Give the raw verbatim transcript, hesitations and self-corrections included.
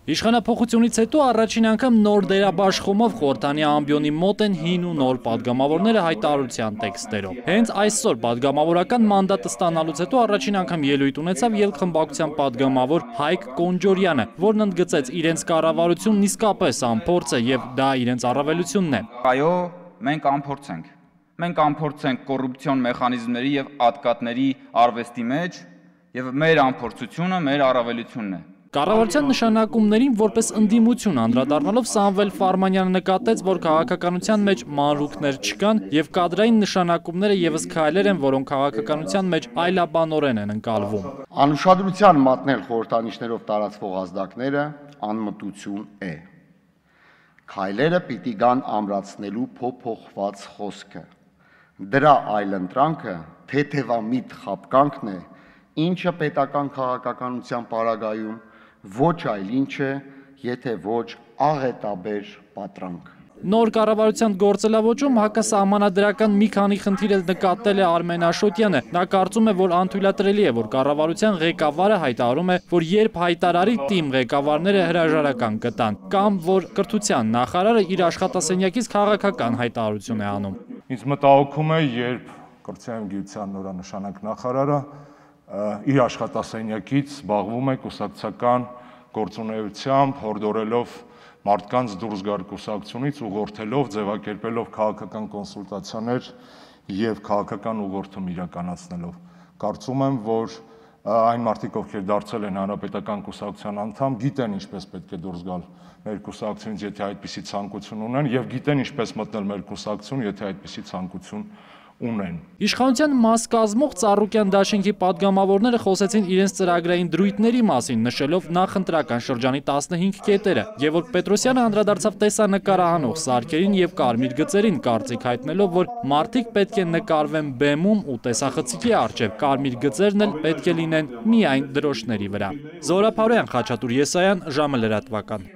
Իշխանափոխությունից հետո առաջին անգամ նոր դերաբաշխումով խորհրդանի ամբիոնի մոտ են հին ու նոր падգամավորները հայտարարության տեքստերով։ Հենց այսօր падգամավորական մանդատը ստանալուց հետո առաջին անգամ ելույթ ունեցավ ելքխմբակցության падգամավոր Հայկ Կոնջորյանը, որն ընդգծեց իրենց կառավարությունն իսկապես անփորձ է եւ դա իրենց առավելությունն է։ Այո, մենք անփորձ ենք։ Մենք անփորձ ենք կոռուպցիոն մեխանիզմների եւ ատկատների արվեստի մեջ եւ մեր անփորձությունը մեր առավելությունն է։ Կառավարության նշանակումներին որպես ընդդիմություն անդրադառնալով Սամվել Ֆարմանյանը նկատեց, որ քաղաքականության մեջ մանրուքներ չկան եւ կադրային նշանակումները եւս քայլեր են, որոնք քաղաքականության մեջ այլաբանորեն են ընկալվում։ Անուշադրության մատնել խորհրդանիշներով տարածվող ազդակները անմտություն է։ Քայլերը պիտի գան ամրացնելու փոփոխված խոսքը։ Դրա այլընտրանքը թեթևամիտ խապկանքն է, ինչը պետական քաղաքականության պարագայում ոչ այլ ինչ է, եթե ոչ աղետաբեր պատրանք։ Նոր կառավարության գործելավոճում հակասահմանադրական մի քանի խնդիր նկատել է Արմեն Աշոտյանը։ Նա կարծում է, որ անթույլատրելի է, որ կառավարության ղեկավարը հայտարարում է, որ երբ հայտարարի թիմ ղեկավարները հրաժարական կտան, կամ որ կրթության նախարարը իր աշխատասենյակից քաղաքական հայտարարություն է անում։ Ինձ մտահոգում է, երբ կրթության գիտության նորանշանակ նախարարը իր աշխատասենյակից զբաղվում է կուսակցական գործունեությամբ, հորդորելով մարդկանց դուրս գալ կուսակցությունից, ուղղորդելով, ձևակերպելով քաղաքական կոնսուլտացիաներ եւ քաղաքական ուղղորդում իրականացնելով։ Կարծում եմ, որ այն մարդիկ, ովքեր դարձել են հանրապետական կուսակցության անդամ, գիտեն ինչպես պետք է դուրս գալ մեր կուսակցությունից, եթե այդպիսի ցանկություն ունեն, եւ գիտեն ինչպես մտնել մեր կուսակցություն, եթե այդպիսի ցանկություն ունեն։ Իշխանության մաս կազմող Ծառուկյան դաշինքի падգամավորները խոսեցին իրենց ծրագրային դրույթների մասին, նշելով նախընտրական շրջանի տասնհինգ կետերը, եւ որ Պետրոսյանը անդրադարձավ տեսանկարահանող սարքերին եւ կարմիր գծերին, կարծիք հայտնելով, որ մարդիկ պետք է նկարվեն բեմում ու տեսախցիկի առջև, կարմիր գծերն էլ պետք է լինեն միայն դրոշների վրա։ Զորապ Հարոյան, Խաչատուր Եսայան, ժամը լրատվական։